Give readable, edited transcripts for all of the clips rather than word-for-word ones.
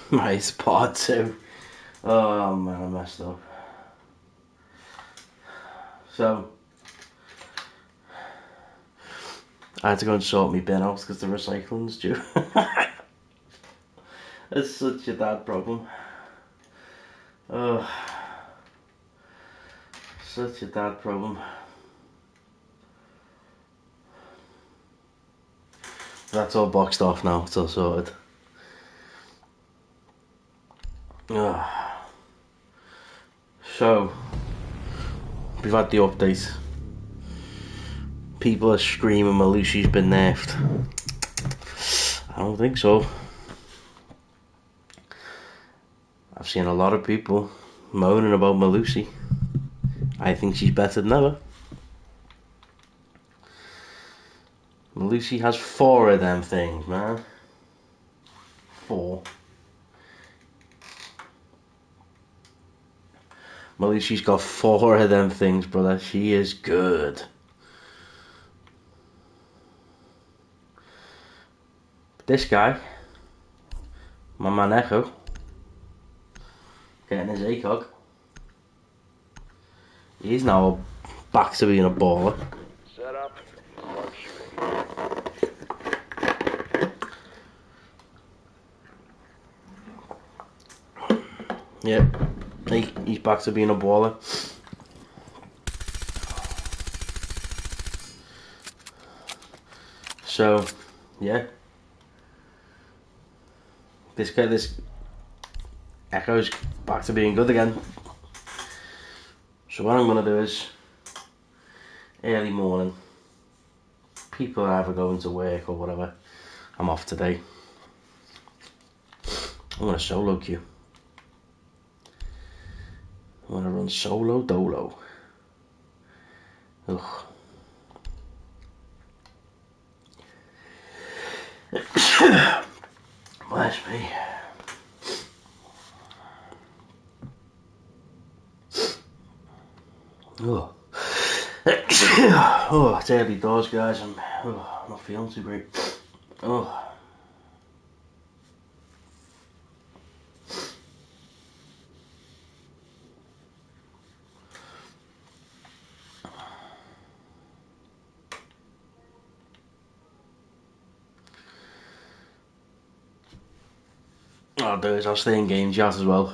Right, it's part two. Oh man, I messed up. So, I had to go and sort my bin out because the recycling's due. It's such a bad problem. Oh, such a bad problem. That's all boxed off now, it's all sorted. Oh. So, we've had the update. People are screaming Malusi's been nerfed. I don't think so. I've seen a lot of people moaning about Malusi. I think she's better than ever. Malusi has 4 of them things, man. 4. Malusi's got 4 of them things, brother. She is good. But this guy, my man Echo, getting his ACOG. He's now back to being a baller. Set up. Start shooting. Yep, he's back to being a baller. So, yeah. This Echo's back to being good again. So what I'm gonna do is, early morning, people are either going to work or whatever. I'm off today. I'm gonna solo queue. I'm gonna run solo dolo. Ugh. Bless me. Oh. Oh, it's early doors, guys. I'm not feeling too great. Oh. What I'll do is I'll stay in game chat as well.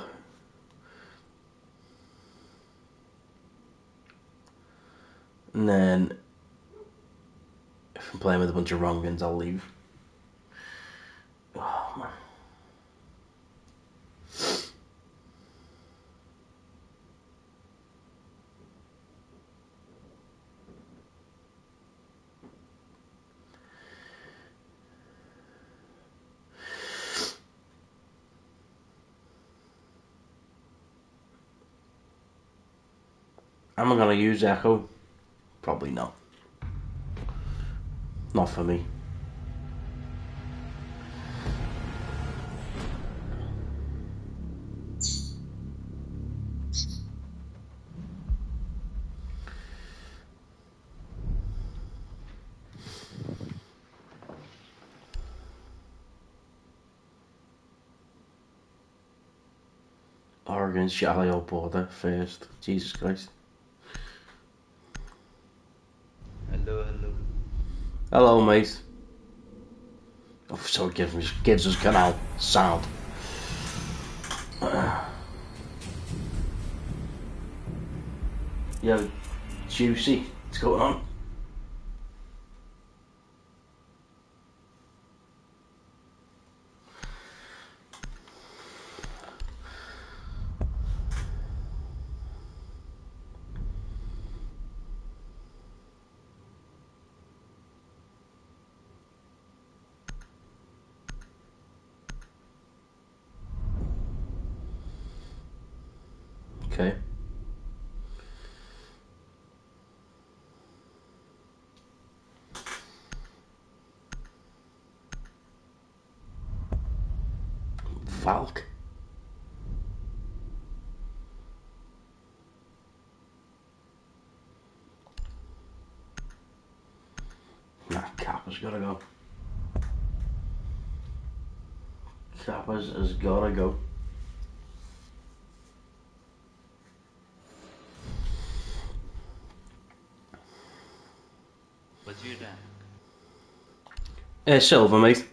And then, if I'm playing with a bunch of wrongins, I'll leave. Oh, man. Am I gonna use Echo? Probably not. Not for me. Oregon Shallow border first. Jesus Christ. Hello. Hello, mate. Oh, so it gives us canal sound. Yo, Juicy, what's going on? Okay. Valk. Nah, Kappa's gotta go. Kappa's has gotta go. What's your rank? Silver, mate.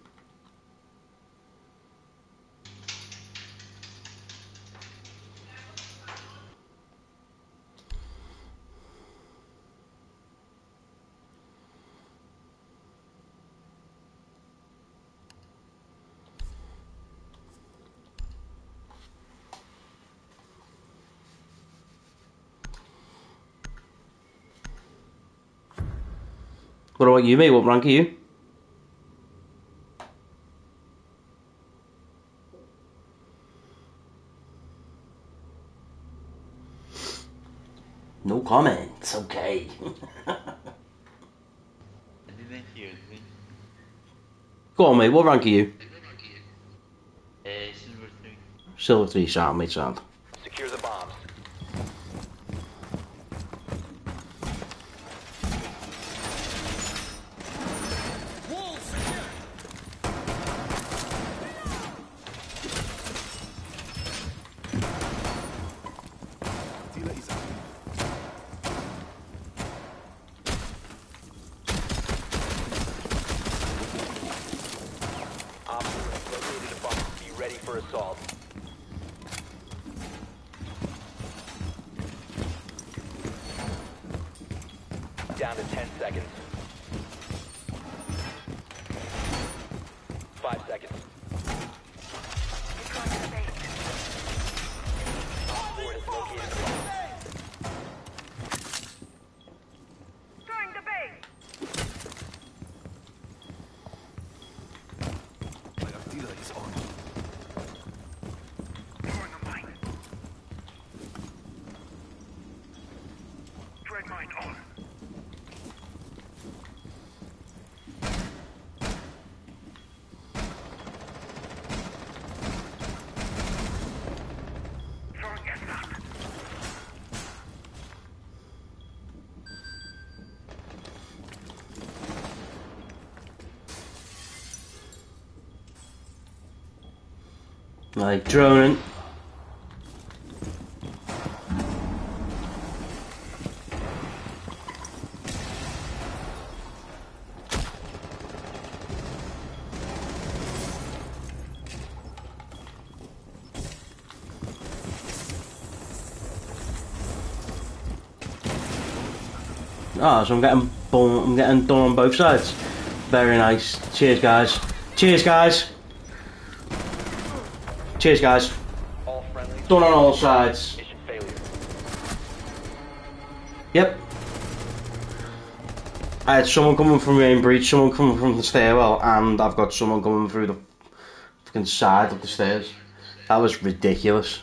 What about you, mate? What rank are you? No comments. Okay. I didn't hear it. Go on, mate. What rank are you? Silver 3. Silver 3, sound, mate, sound. Secure the bombs. Op 4 has located a bomb. Be ready for assault. Down to 10 seconds. 5 seconds. Op 4 has located a bomb. Like droning. Oh, so I'm getting done on both sides. Very nice. Cheers, guys. Cheers, guys. Cheers, guys. All friendly. Done on all sides. Mission failure. Yep. I had someone coming from main breach, someone coming from the stairwell, and I've got someone coming through the fucking side of the stairs. That was ridiculous.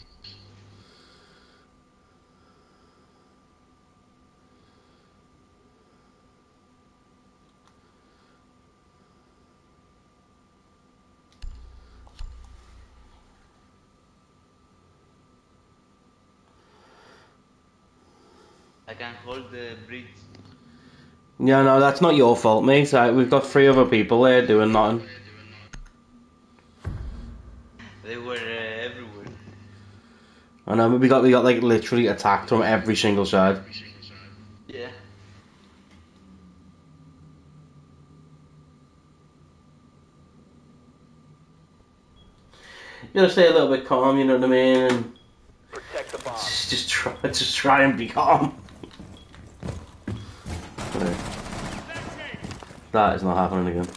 I can hold the bridge. Yeah, no, that's not your fault, mate. We've got 3 other people there doing nothing. They were everywhere. I know, we got like literally attacked from every single side. Yeah. You gotta stay a little bit calm, you know what I mean? And Protect the bomb. just try and be calm. Right. That is not happening again.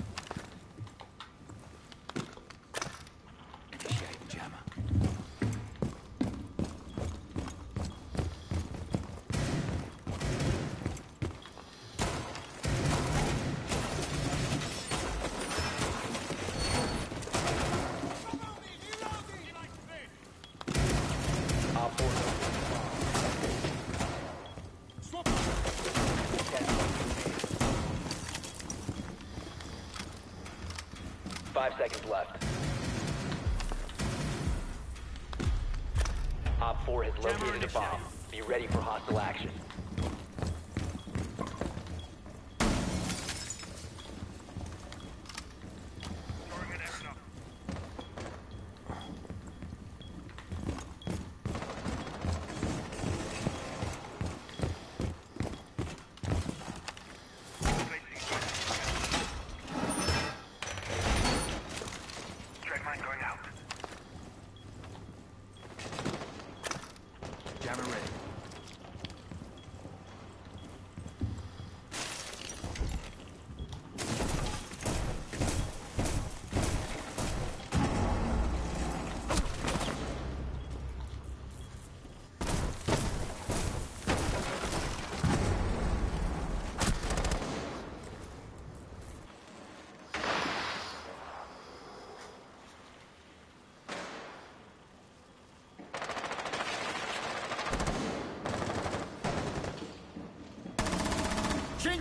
Op 4 5 seconds left. Op 4 has located a bomb. Be ready for hostile action.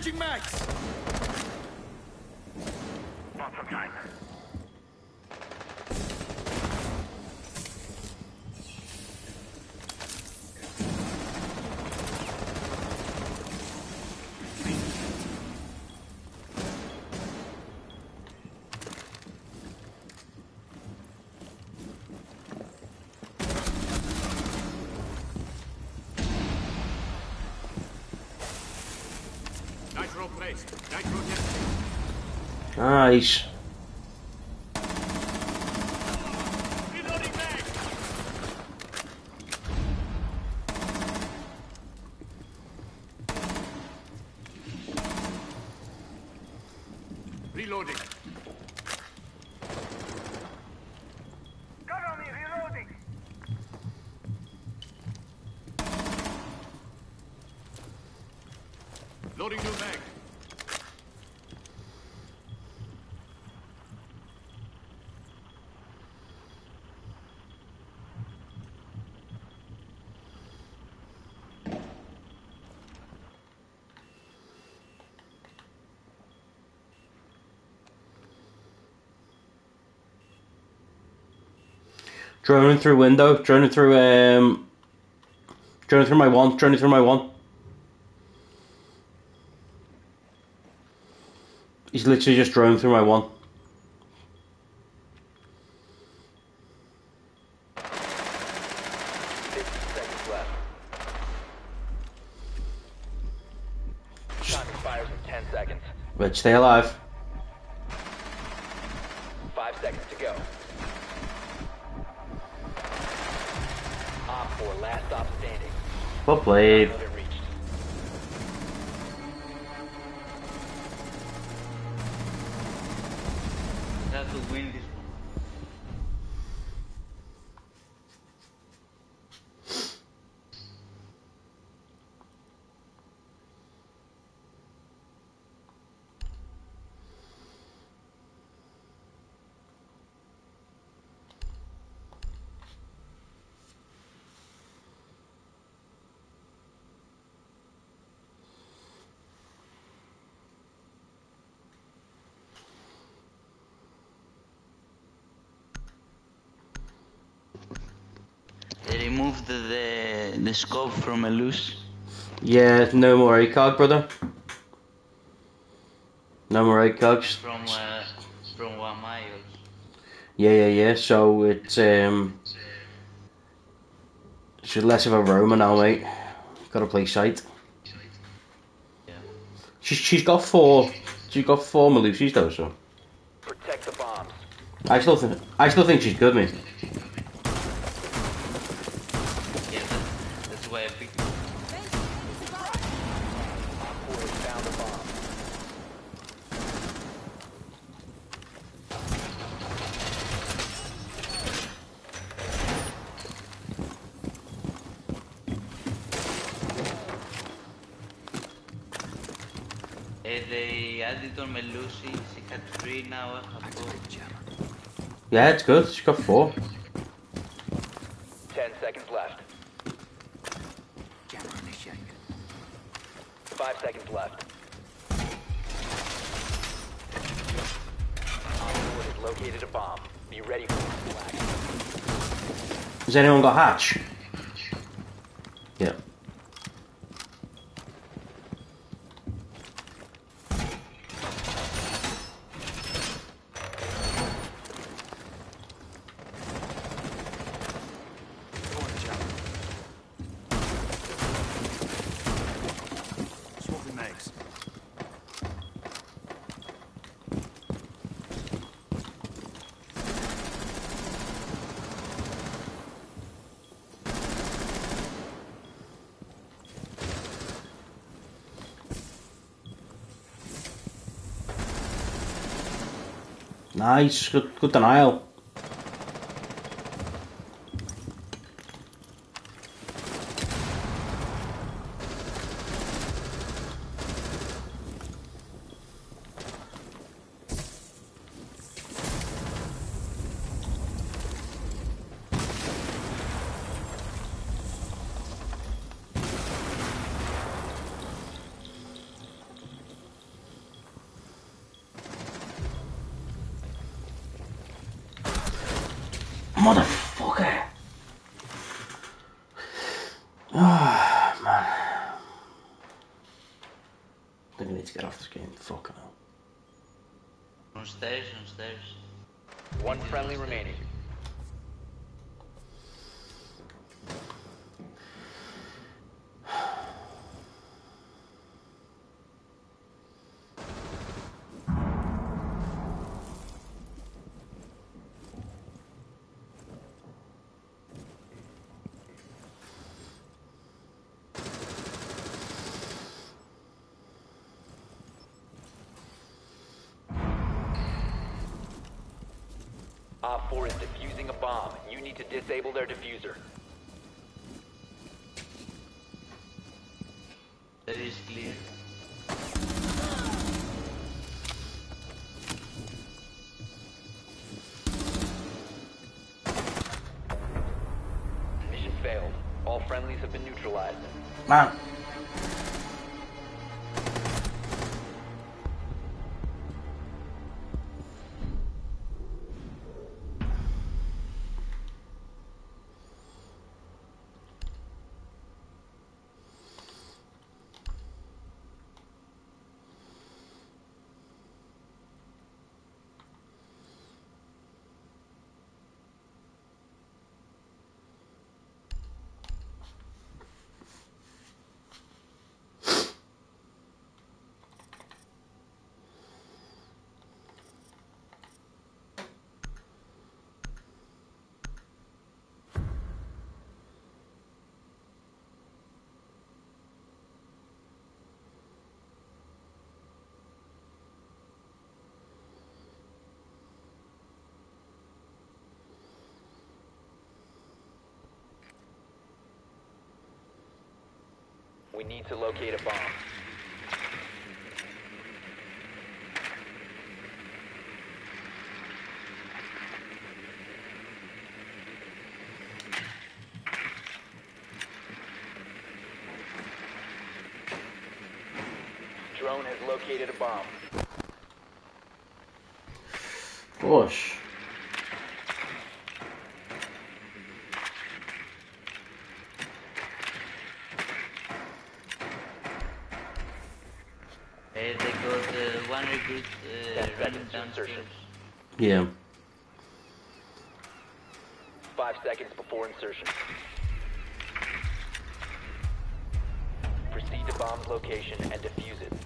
Changing mags. Nitro placed. Nitro testing. Nice. Reloading mag. Reloading. Cover me, reloading. Loading new mag. Droning through window. Droning through droning through my one. Droning through my one. He's literally just droning through my one. 50 seconds left. Time expires in 10 seconds. Rich, stay alive. 5 seconds to go. Op 4, last stop standing. Well played. Limit reached. Have to win this one. They removed the scope from a loose. Yeah, no more ACOG, brother. No more ACOGs. From 1 mile. Yeah. So it's just less of a roamer now, mate. Gotta play sight. Yeah. She's got four. She's got 4 Malusis though, so Protect the bombs. I still think she's good, mate. Yeah, that's why I picked it. Op 4 has found a bomb. They added on Melusi, she had 3, now I have 4. Yeah, it's good. She's got 4. 10 seconds left. 5 seconds left. Op 4 has located a bomb. Be ready for black. Has anyone got hatch? Yeah. Swapping mags. Nice. Good denial. Motherfucker! Oh, man. I think I need to get off this game. Fucking hell. On stairs, on stairs. One friendly remaining. Op 4 is defusing a bomb. You need to disable their diffuser. That is clear. Mission failed. All friendlies have been neutralized. Man. We need to locate a bomb. Drone has located a bomb. Gosh. They got one recruit 10 running seconds to downstairs. insertion. Yeah. 5 seconds before insertion. Proceed to bomb's location and defuse it.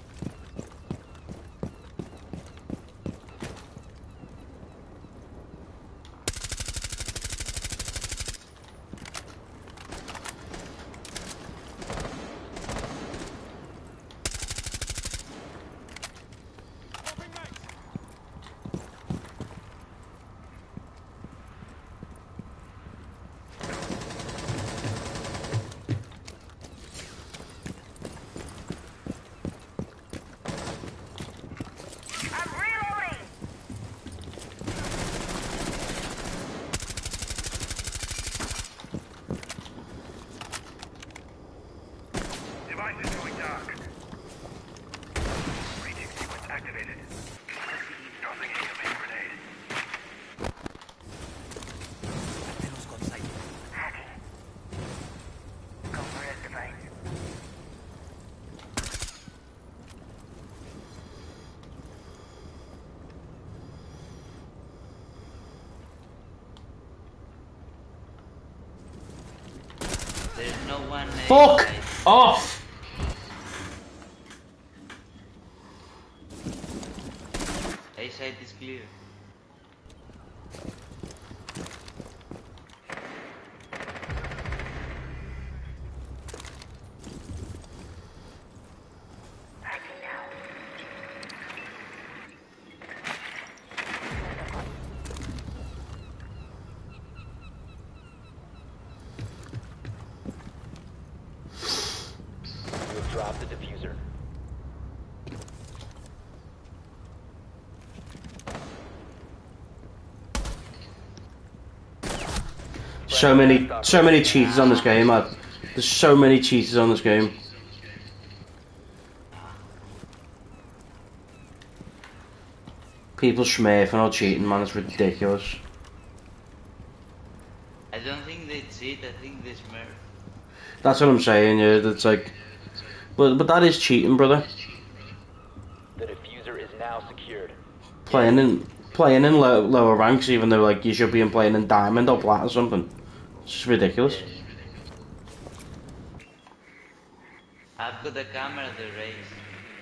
There's no one. Fuck inside. off! A side is clear. You have dropped the diffuser. So many cheaters on this game. There's so many cheaters on this game. People smurfing or cheating, man, it's ridiculous. I don't think they cheat, I think they smurf. That's what I'm saying, yeah, that's like... But that is cheating, brother. The diffuser is now secured. Playing in lower ranks, even though like you should be playing in diamond or plat or something. It's just ridiculous. Yes. I've got the camera, the race.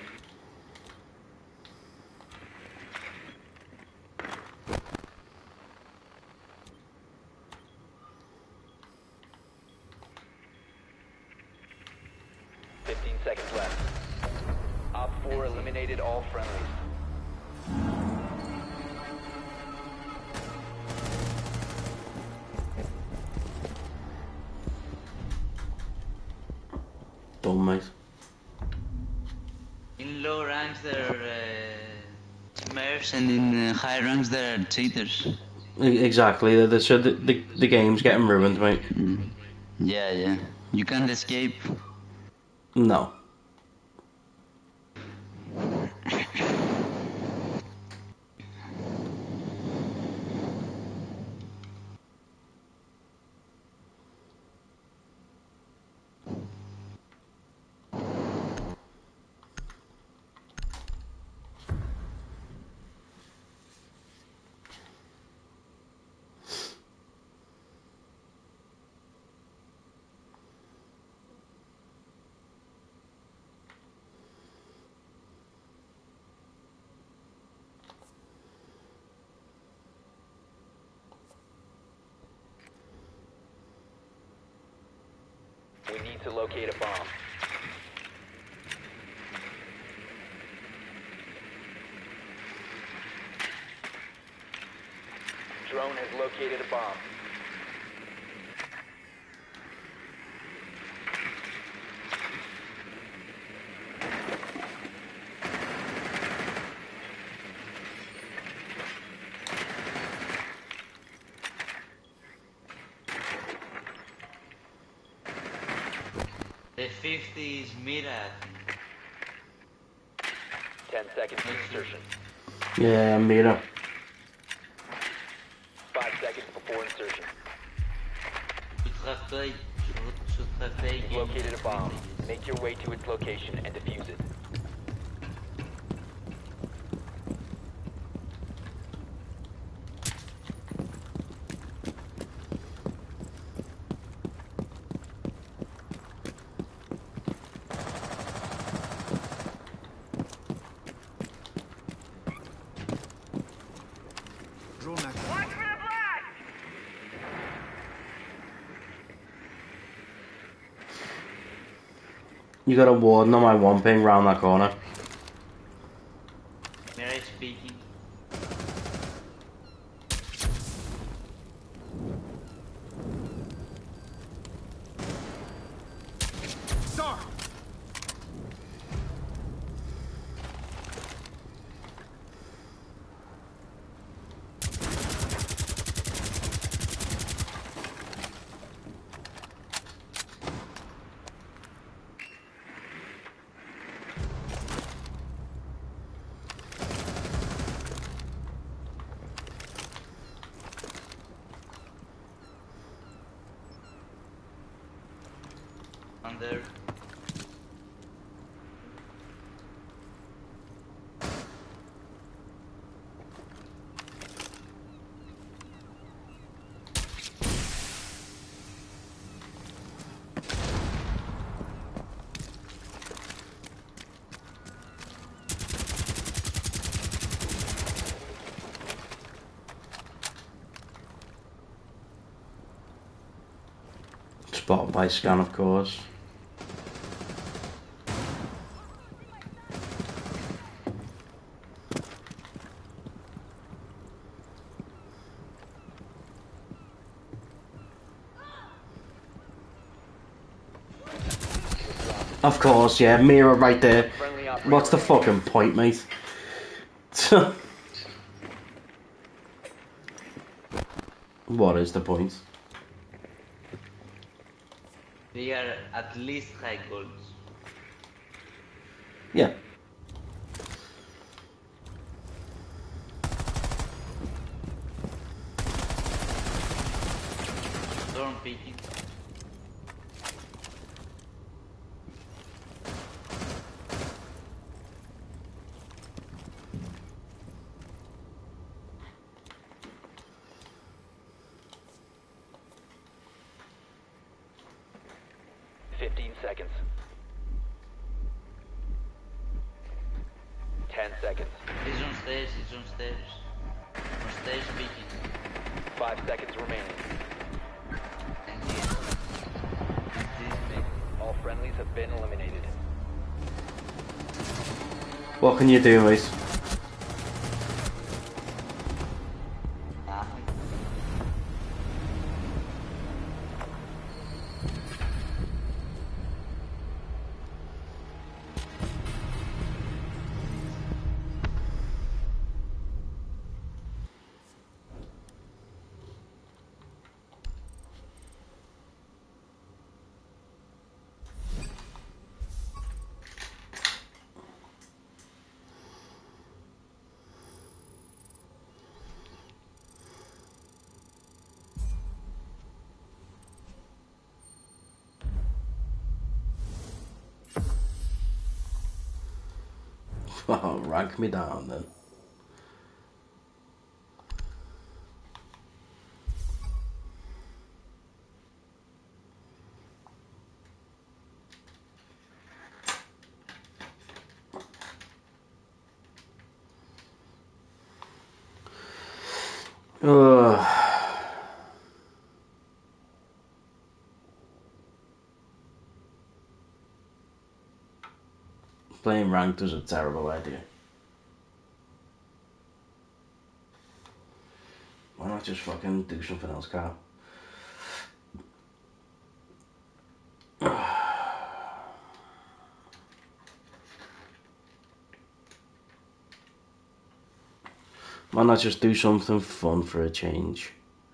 Seconds left. Op 4 eliminated all friendlies. Dumb, mate. In low ranks there are smurfs, and in high ranks there are cheaters. Exactly. So the game's getting ruined, mate. Yeah. You can't escape. No. We need to locate a bomb. Drone has located a bomb. The 50 is Mira, I think. 10 seconds to insertion. Yeah, Mira. 5 seconds before insertion. Should have taken. You've located a bomb. Make your way to its location and defuse it. Drone active. You got a warden on my one ping round that corner. Mira is speaking. Sir! Under. Spotted by scan, of course. Of course, yeah, Mira right there. Friendly operator. What's the fucking point, mate? What is the point? They are at least high golds. Yeah. Storm peeking. Seconds. 10 seconds. He's on stairs, he's on stairs. On stairs peeking. 5 seconds remaining. And he's All friendlies have been eliminated. What can you do, mate? nothing. Oh, rank me down then. Playing ranked was a terrible idea. Why not just fucking do something else, Carl? Why not just do something fun for a change?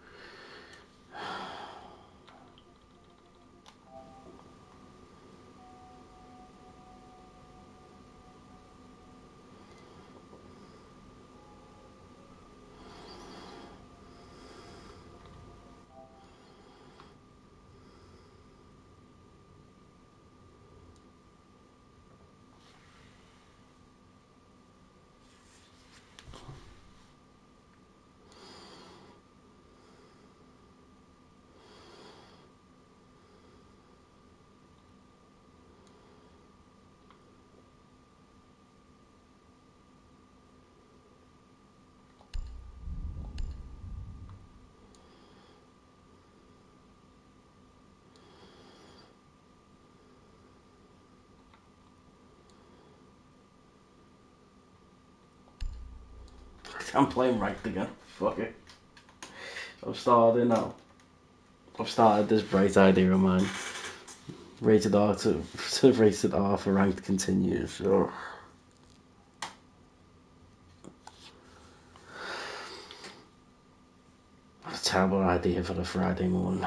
I'm playing ranked again. Fuck it. I've started now. I've started this bright idea of mine. Rated R to rated R for ranked continues. So. What a terrible idea for a Friday morning.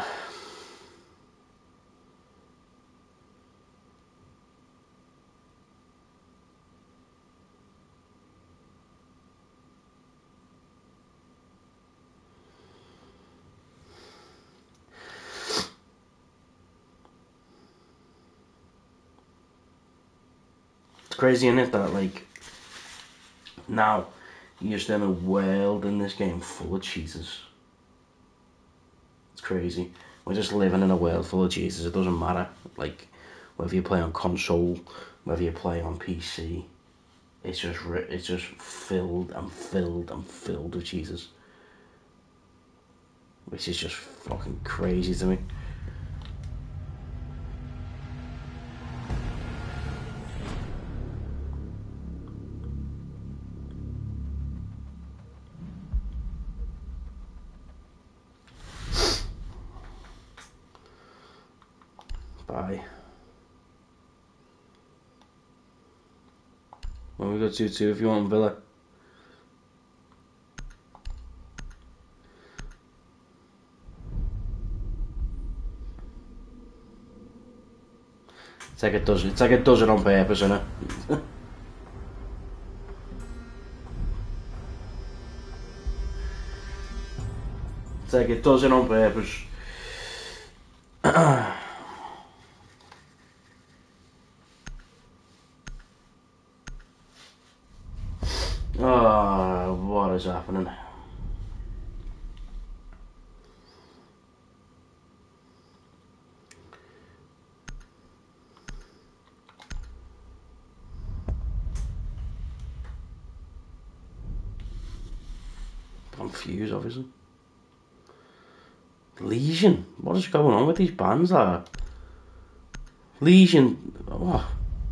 Crazy, isn't it, that like now you're just in a world in this game full of cheaters. It's crazy. We're just living in a world full of cheaters. It doesn't matter like whether you play on console, whether you play on PC. It's just filled and filled and filled with cheaters, which is just fucking crazy to me. Bye. Well, we got 2-2 if you want Villa. It's like it does it on purpose, isn't it? It's like it does it on purpose. Oh, what is happening? I'm fused, obviously. Legion? What is going on with these bands? Legion. Oh.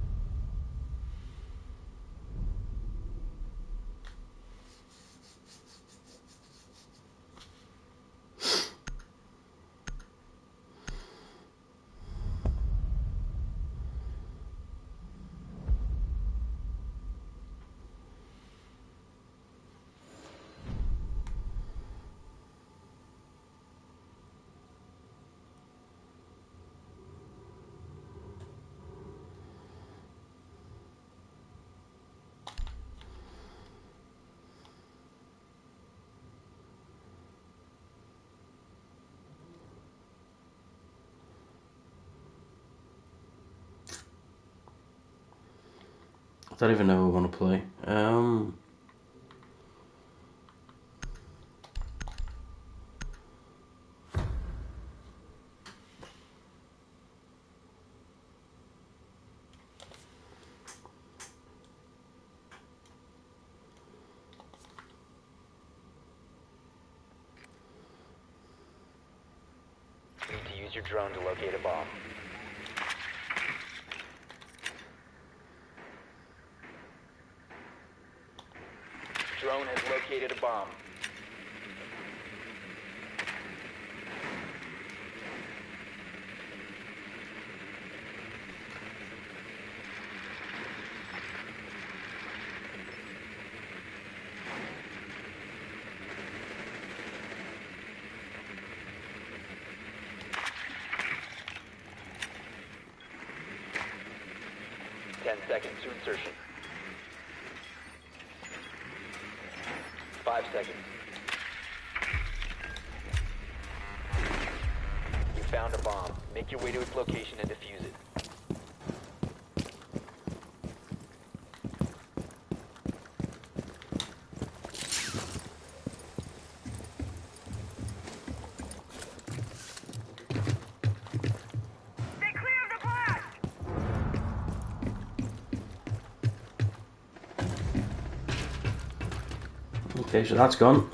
I don't even know who I want to play. You need to use your drone to locate a bomb. Drone has located a bomb. Ten seconds to insertion. 5 seconds. You found a bomb. Make your way to its location and defuse it. Okay, so that's gone.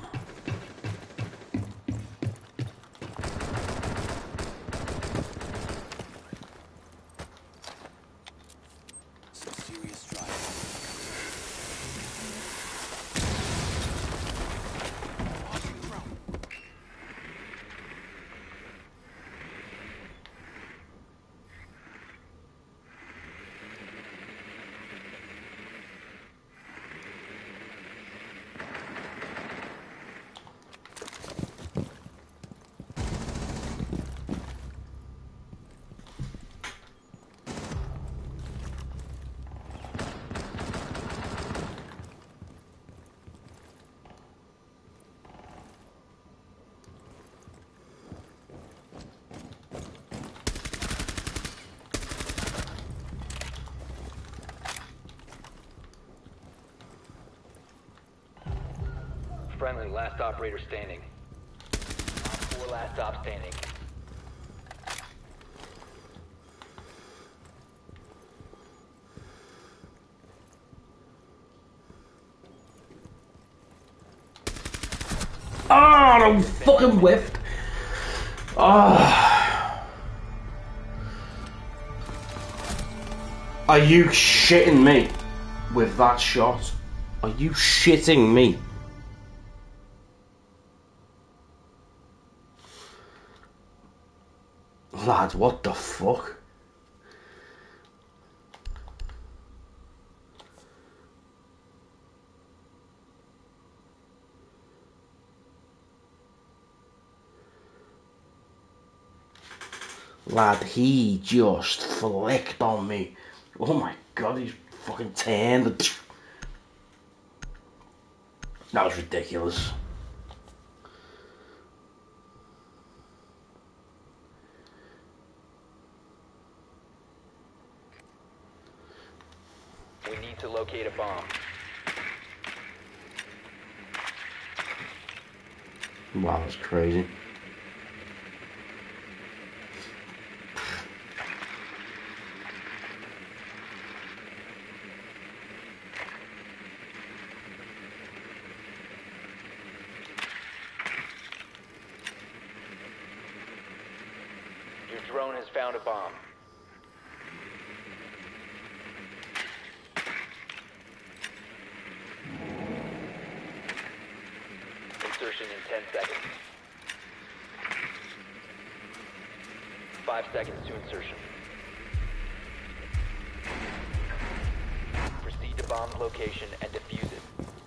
Friendly, last operator standing. Op 4 last stop standing. Oh, I fucking whiffed. Oh. Are you shitting me with that shot? Are you shitting me? Lad, what the fuck? Lad, he just flicked on me. Oh my god, he's fucking turned. That was ridiculous. to locate a bomb. Wow, that's crazy. Your drone has found a bomb. Insertion in 10 seconds. 5 seconds to insertion. Proceed to bomb's location and defuse it.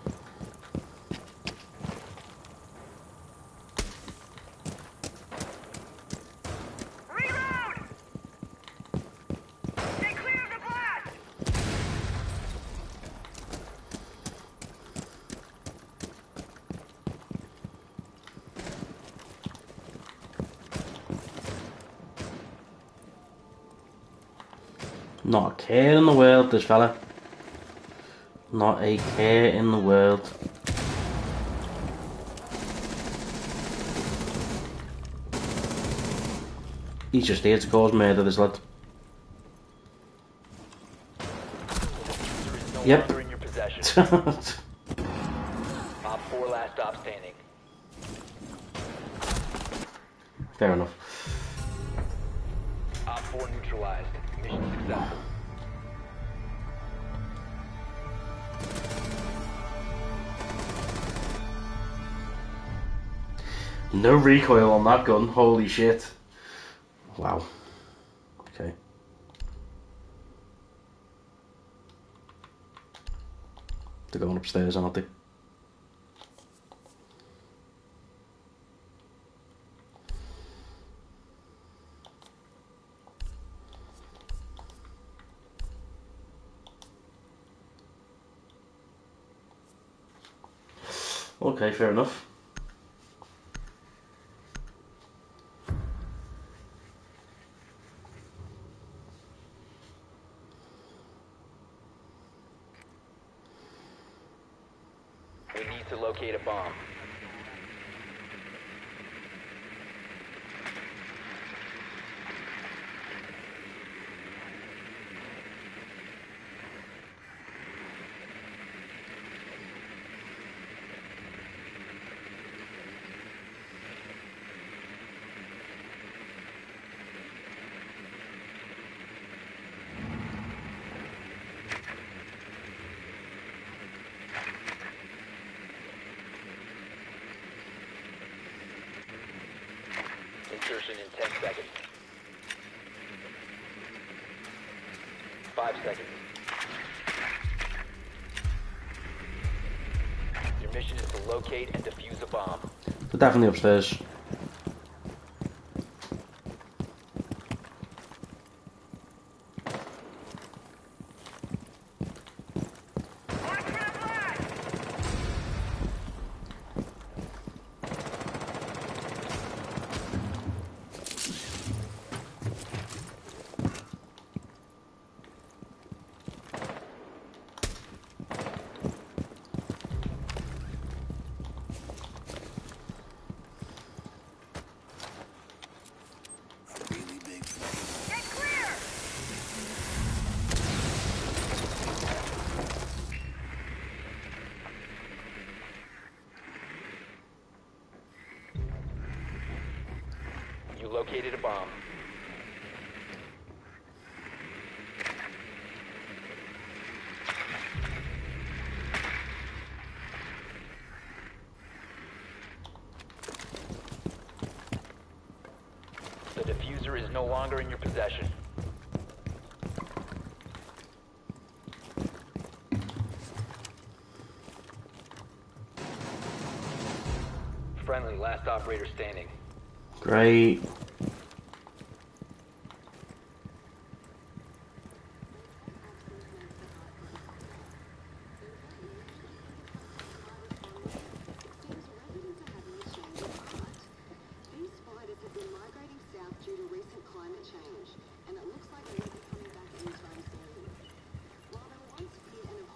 Reload! Stay clear of the blast! Not a care in the world, this fella. Not a care in the world. He's just here to cause murder, this lad. Diffuser is no Yep. longer in your possession. Op 4 last stop standing. Fair enough. Op 4 neutralized. Mission successful. No recoil on that gun, holy shit. Wow. Okay. They're going upstairs, aren't they? Okay, fair enough. We need to locate a bomb. Insertion in 10 seconds. 5 seconds. Your mission is to locate and defuse a bomb. They're definitely upstairs. Watch for the blast! Get clear! You located a bomb. The diffuser is no longer in your possession. Friendly, last operator standing. Great. These spiders have been migrating south due to recent climate change, and it looks like they won't be coming back anytime soon. While they were once feared and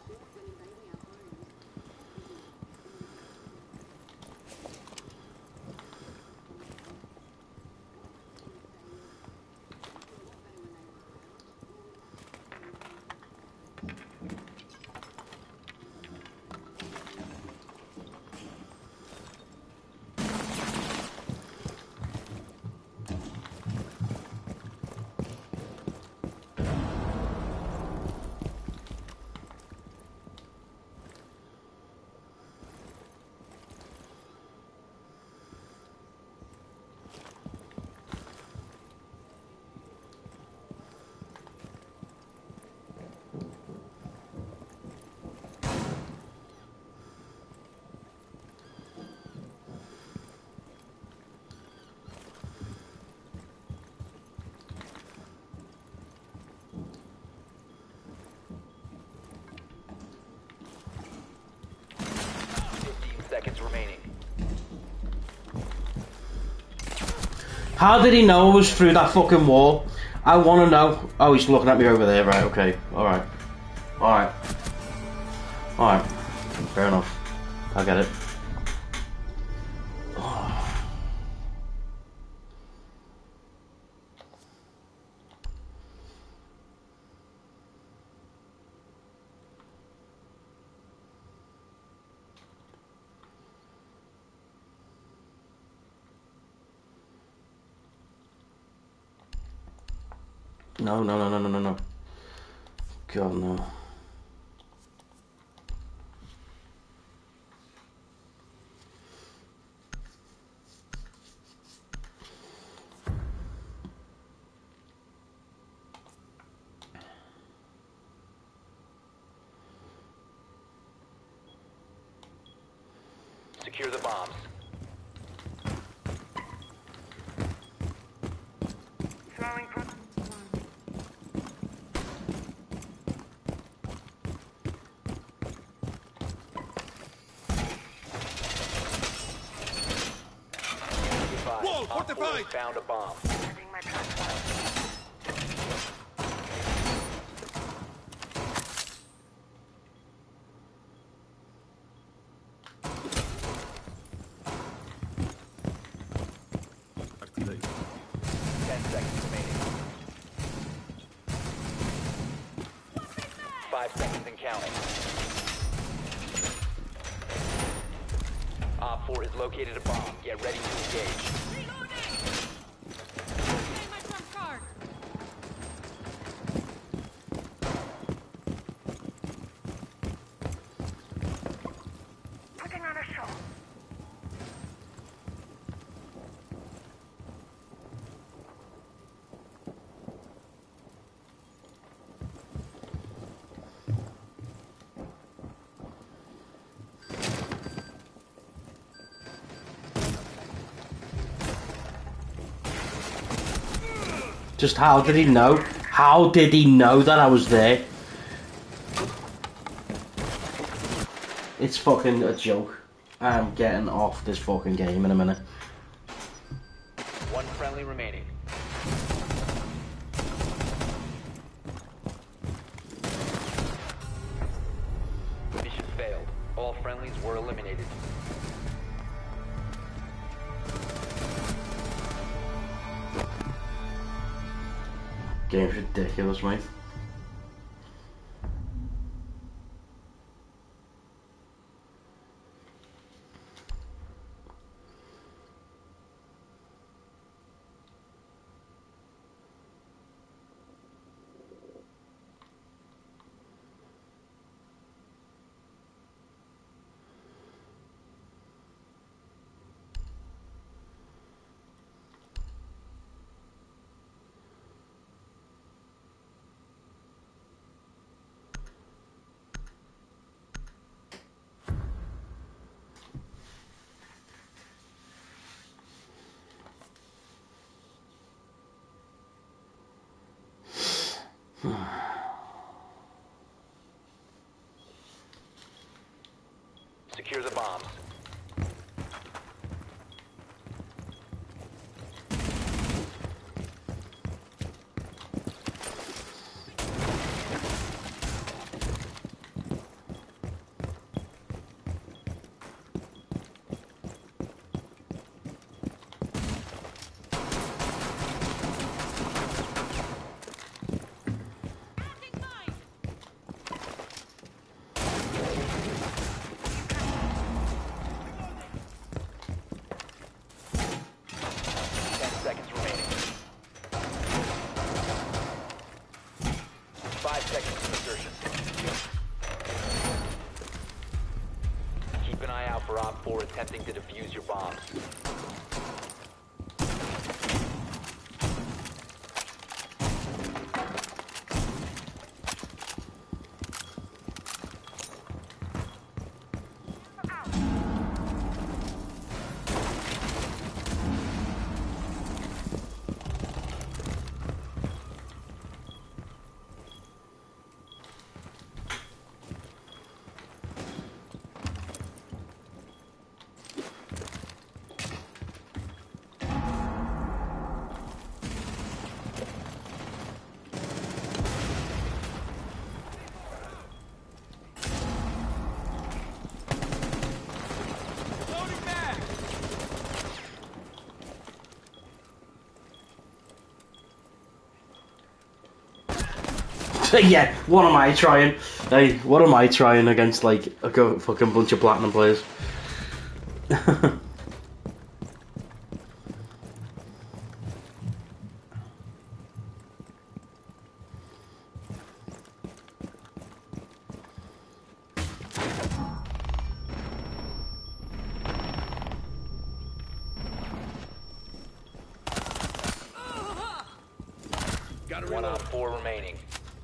How did he know I was through that fucking wall? I want to know. Oh, he's looking at me over there. Right, okay. Alright. Alright. Alright. Fair enough. I get it. No, no, no, no, no, no, no. God, no. Secure the bombs. Throwing pro- Wall Op 4 fortified! found a bomb. Using my platform. Artillery. 10 seconds remaining. 5 seconds and counting. Op 4 has located a bomb. Get ready to engage. Putting on a show. Just how did he know? How did he know that I was there? It's fucking a joke. I'm getting off this fucking game in a minute. One friendly remaining. Mission failed. All friendlies were eliminated. Game's ridiculous, mate. Secure the bombs. for Op 4 attempting to defuse your bombs. Yeah, what am I trying? Hey, what am I trying against, like, a fucking bunch of platinum players? One on 4 remaining.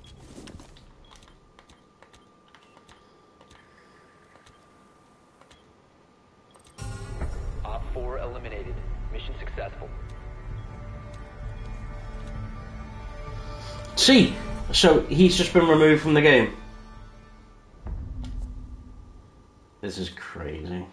Op 4 eliminated. Mission successful. See? So, he's just been removed from the game. This is crazy.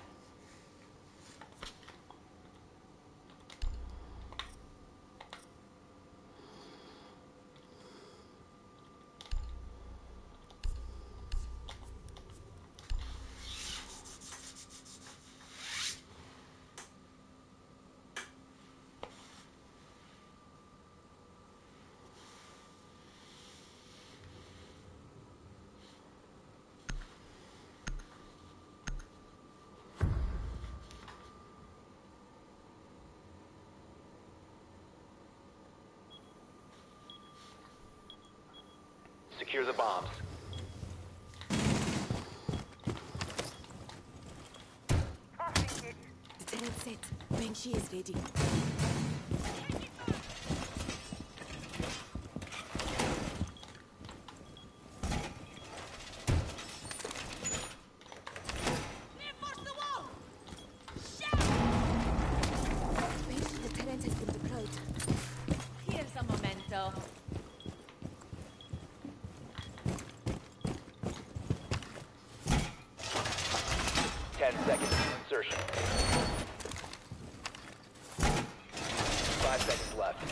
Secure the bombs. The turret set. Banshee is ready. Reinforce the wall! Shout! Wait, the turret has been deployed. Here's a memento. Seconds to insertion. 5 seconds left.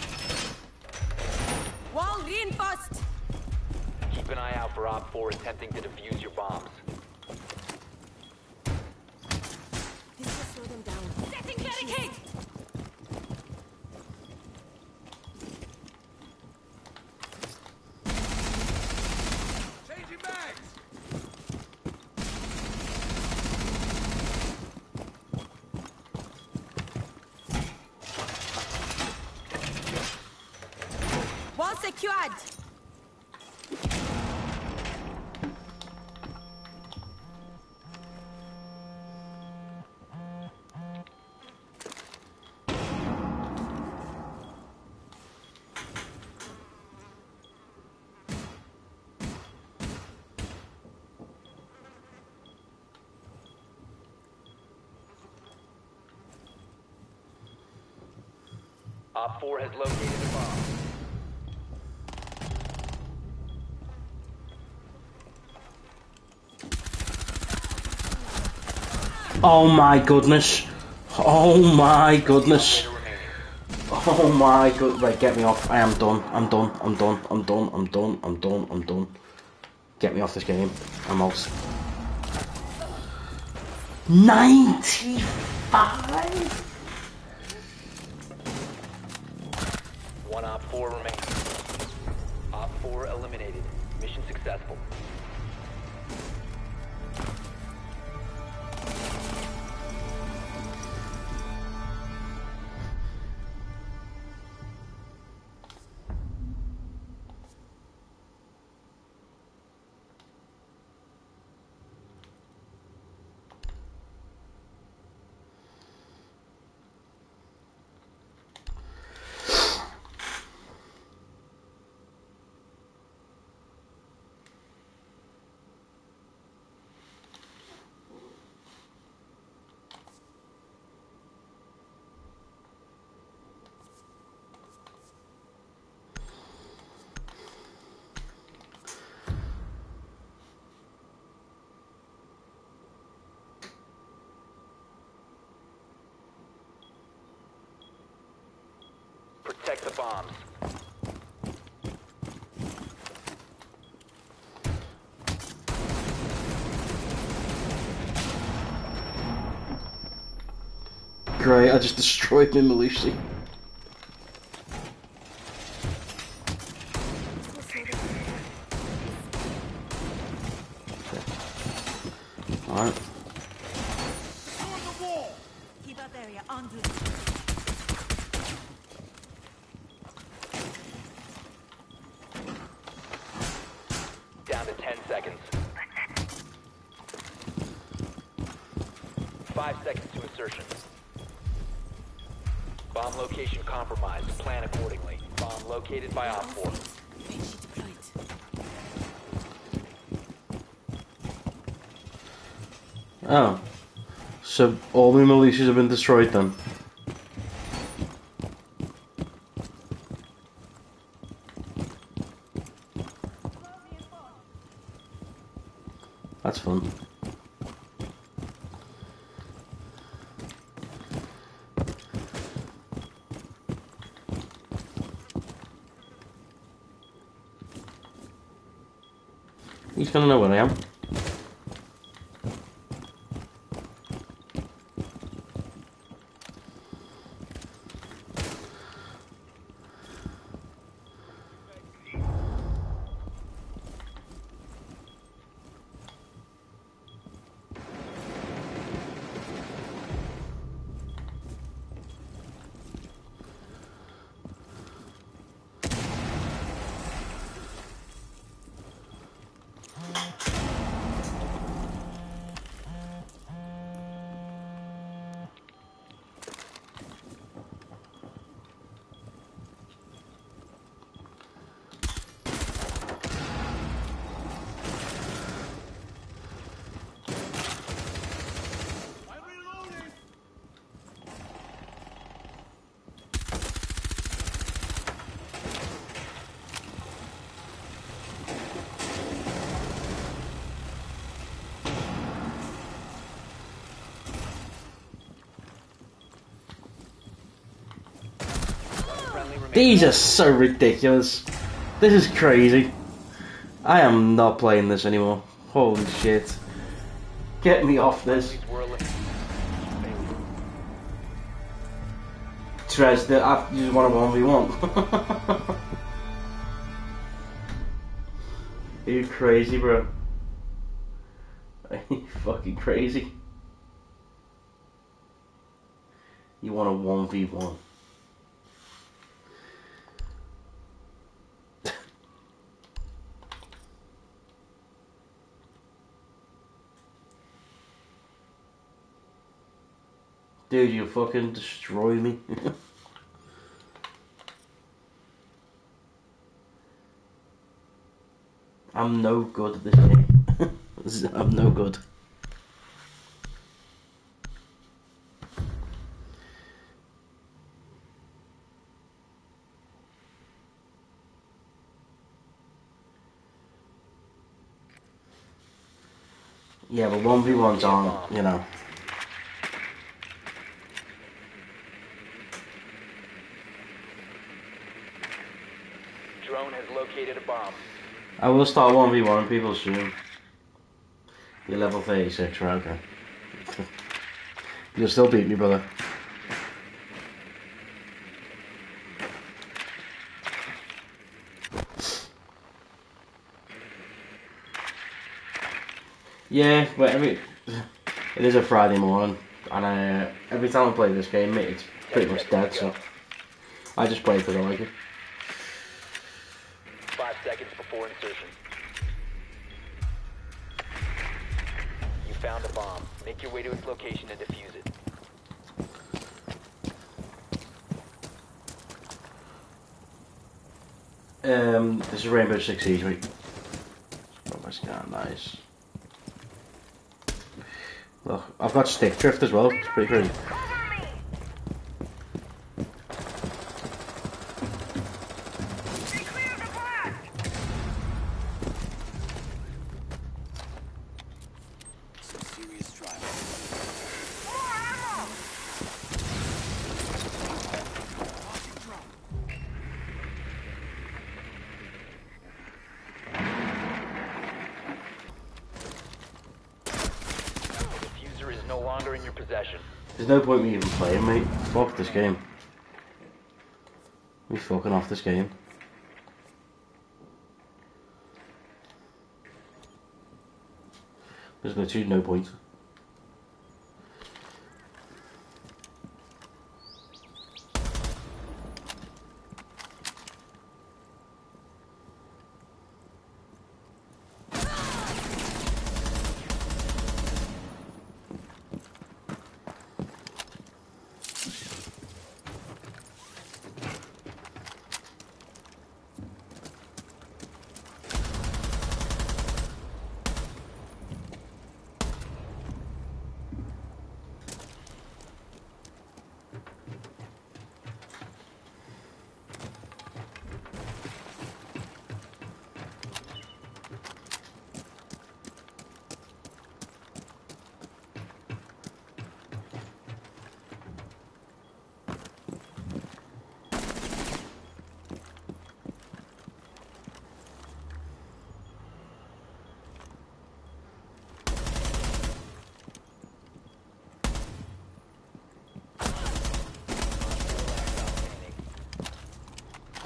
Wall reinforced! Keep an eye out for Op 4 attempting to defuse your bombs. This will slow them down. Setting barricade! Changing bags! Wall secured! Op 4 has located the bomb. Oh my goodness. Oh my goodness. Oh my god. Right, get me off. I am done. I'm done. I'm done. I'm done. I'm done. I'm done. I'm done. Get me off this game. I'm out. 95? One Op 4 remaining. Op 4 eliminated. Mission successful. Protect the bombs. Great, I just destroyed my Malusi. This will slow them down. Alright. Keep up area on blue. Down to 10 seconds. 5 seconds to insertion. Bomb location compromised. Plan accordingly. Bomb located by Op 4. Banshee deployed. Oh. So all the militias have been destroyed then? That's fun. He's gonna know where I am. Friendly remaining. These are so ridiculous. This is crazy. I am not playing this anymore. Holy shit. Get me off this. Friendlies were eliminated. Trez, you just want a 1v1. Are you crazy, bro? Are you fucking crazy? You want a 1v1? Dude, you fucking destroy me. I'm no good at this game. I'm no good. Yeah, but 1v1s aren't, you know. Drone has located a bomb. I will start 1v1 people soon. You're level 36, right? Okay. You'll still beat me, brother. Yeah, but it is a Friday morning, and every time I play this game, mate, it's pretty much dead, so I just play because I like it. 5 seconds before insertion. You found a bomb. Make your way to its location and defuse it. This is Rainbow Six Siege, mate. Oh my god, nice. Look, I've got stick drift as well, it's pretty crazy. Diffuser is no longer in your possession. There's no point me even playing, mate. Fuck this game. We fucking off this game. There's literally no point.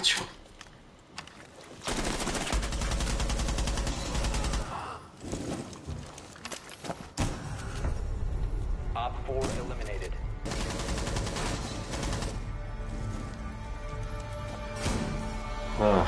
Op 4 eliminated. Ugh.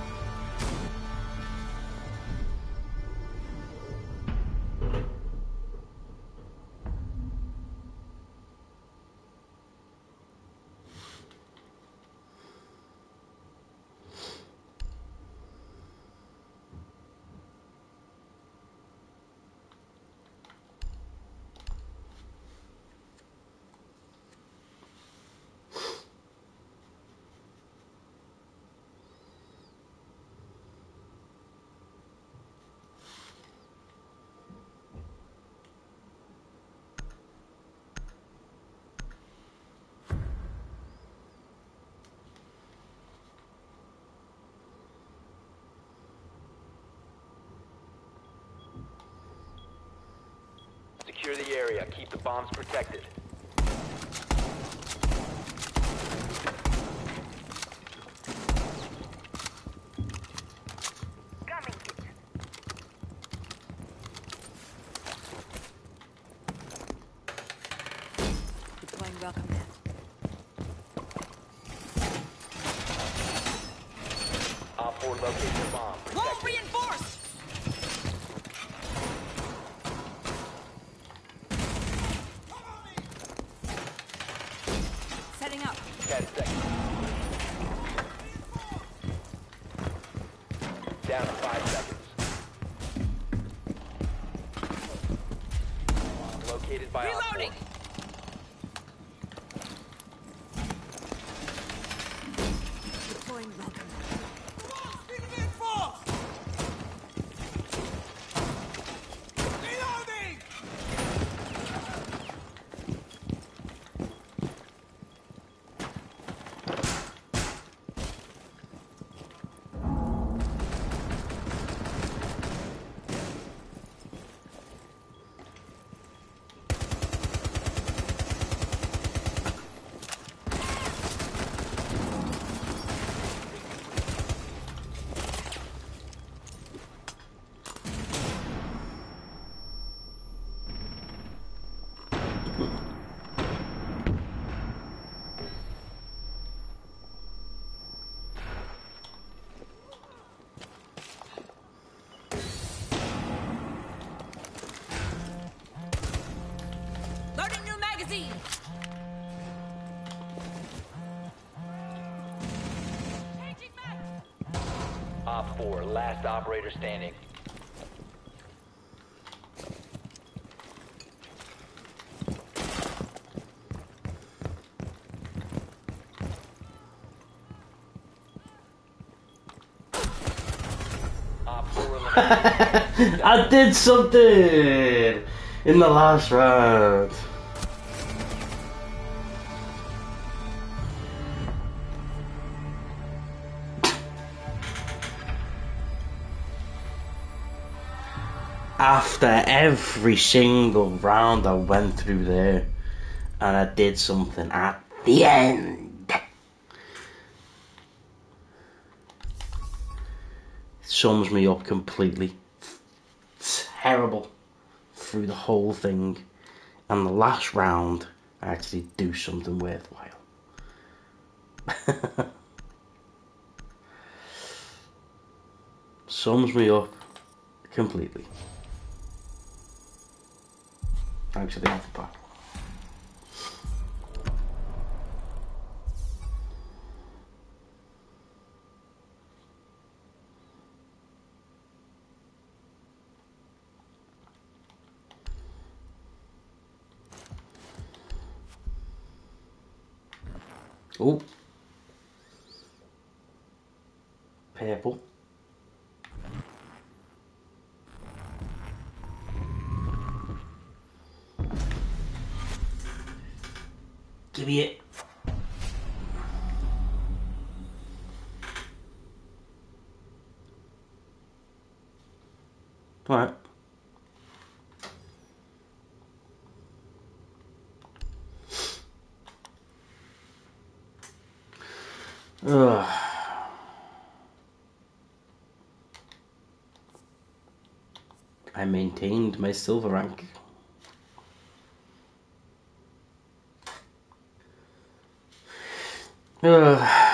Secure the area. Keep the bombs protected. Coming kit. Deploying welcome net. Op 4 located the bomb. Wall Protect it. reinforced! Setting up. 10 seconds. Down to 5 seconds. Bomb located by Op 4. Reloading! Deploying welcome net. Loading new magazine! Changing mag! Op 4, last operator standing. Op 4 eliminated. I did something in the last round. After every single round I went through there, and I did something at the end. Sums me up completely. Terrible through the whole thing, and the last round I actually do something worthwhile. Sums me up completely. Thanks for the offer pack. Oh, purple. Give me it. All right. Ugh. I maintained my silver rank. Ugh.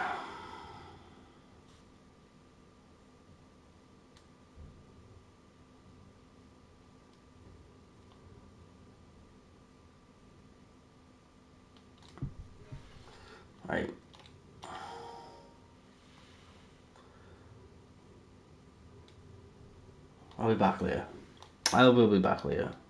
Right. I'll be back later. I will be back later.